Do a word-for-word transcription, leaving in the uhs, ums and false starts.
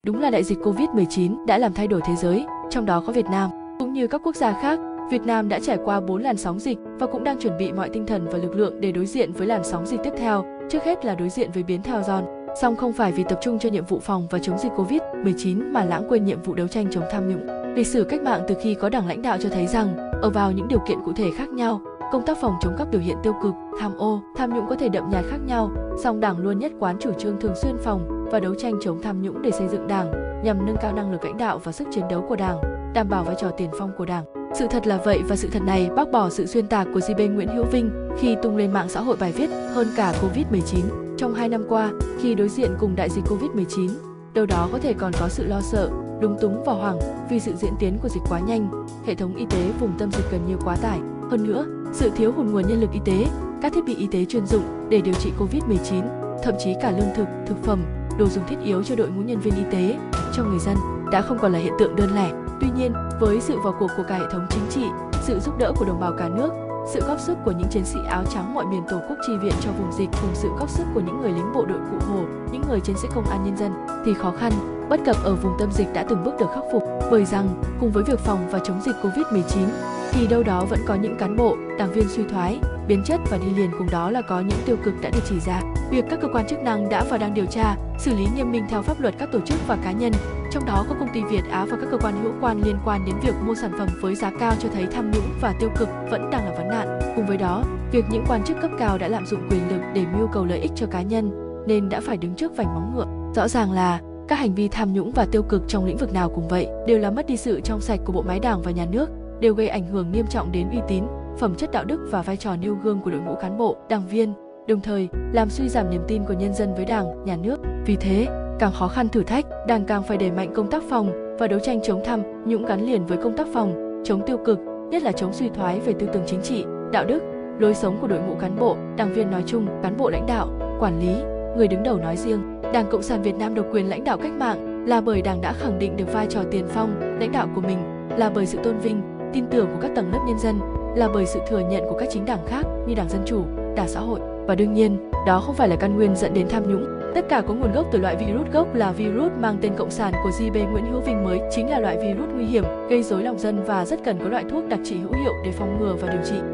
Đúng là đại dịch Covid mười chín đã làm thay đổi thế giới, trong đó có Việt Nam. Cũng như các quốc gia khác, Việt Nam đã trải qua bốn làn sóng dịch và cũng đang chuẩn bị mọi tinh thần và lực lượng để đối diện với làn sóng dịch tiếp theo, trước hết là đối diện với biến theo giòn. Song không phải vì tập trung cho nhiệm vụ phòng và chống dịch Covid mười chín mà lãng quên nhiệm vụ đấu tranh chống tham nhũng. Lịch sử cách mạng từ khi có Đảng lãnh đạo cho thấy rằng, ở vào những điều kiện cụ thể khác nhau, công tác phòng chống các biểu hiện tiêu cực, tham ô, tham nhũng có thể đậm nhạt khác nhau, song Đảng luôn nhất quán chủ trương thường xuyên phòng và đấu tranh chống tham nhũng để xây dựng Đảng, nhằm nâng cao năng lực lãnh đạo và sức chiến đấu của Đảng, đảm bảo vai trò tiền phong của Đảng. Sự thật là vậy và sự thật này bác bỏ sự xuyên tạc của giê pê Nguyễn Hữu Vinh khi tung lên mạng xã hội bài viết hơn cả Covid mười chín. Trong hai năm qua, khi đối diện cùng đại dịch Covid mười chín, đâu đó có thể còn có sự lo sợ, lúng túng và hoảng vì sự diễn tiến của dịch quá nhanh, hệ thống y tế vùng tâm dịch gần như quá tải. Hơn nữa, sự thiếu hụt nguồn nhân lực y tế, các thiết bị y tế chuyên dụng để điều trị Covid mười chín, thậm chí cả lương thực, thực phẩm, đồ dùng thiết yếu cho đội ngũ nhân viên y tế, cho người dân đã không còn là hiện tượng đơn lẻ. Tuy nhiên, với sự vào cuộc của cả hệ thống chính trị, sự giúp đỡ của đồng bào cả nước, sự góp sức của những chiến sĩ áo trắng mọi miền Tổ quốc chi viện cho vùng dịch cùng sự góp sức của những người lính bộ đội Cụ Hồ, những người chiến sĩ công an nhân dân, thì khó khăn, bất cập ở vùng tâm dịch đã từng bước được khắc phục. Bởi rằng, cùng với việc phòng và chống dịch Covid mười chín, thì đâu đó vẫn có những cán bộ, đảng viên suy thoái, biến chất và đi liền cùng đó là có những tiêu cực đã được chỉ ra. Việc các cơ quan chức năng đã và đang điều tra, xử lý nghiêm minh theo pháp luật các tổ chức và cá nhân, trong đó có công ty Việt Á và các cơ quan hữu quan liên quan đến việc mua sản phẩm với giá cao cho thấy tham nhũng và tiêu cực vẫn đang là vấn nạn. Cùng với đó, việc những quan chức cấp cao đã lạm dụng quyền lực để mưu cầu lợi ích cho cá nhân nên đã phải đứng trước vành móng ngựa. Rõ ràng là các hành vi tham nhũng và tiêu cực trong lĩnh vực nào cũng vậy đều làm mất đi sự trong sạch của bộ máy Đảng và nhà nước, đều gây ảnh hưởng nghiêm trọng đến uy tín, phẩm chất đạo đức và vai trò nêu gương của đội ngũ cán bộ, đảng viên, đồng thời làm suy giảm niềm tin của nhân dân với Đảng, nhà nước. Vì thế, càng khó khăn thử thách, Đảng càng phải đẩy mạnh công tác phòng và đấu tranh chống tham nhũng gắn liền với công tác phòng, chống tiêu cực, nhất là chống suy thoái về tư tưởng chính trị, đạo đức, lối sống của đội ngũ cán bộ, đảng viên nói chung, cán bộ lãnh đạo, quản lý, người đứng đầu nói riêng. Đảng Cộng sản Việt Nam độc quyền lãnh đạo cách mạng là bởi Đảng đã khẳng định được vai trò tiền phong, lãnh đạo của mình, là bởi sự tôn vinh, tin tưởng của các tầng lớp nhân dân, là bởi sự thừa nhận của các chính đảng khác như Đảng Dân Chủ, Đảng Xã hội. Và đương nhiên, đó không phải là căn nguyên dẫn đến tham nhũng. Tất cả có nguồn gốc từ loại virus gốc là virus mang tên cộng sản của giê pê Nguyễn Hữu Vinh mới chính là loại virus nguy hiểm, gây rối lòng dân và rất cần có loại thuốc đặc trị hữu hiệu để phòng ngừa và điều trị.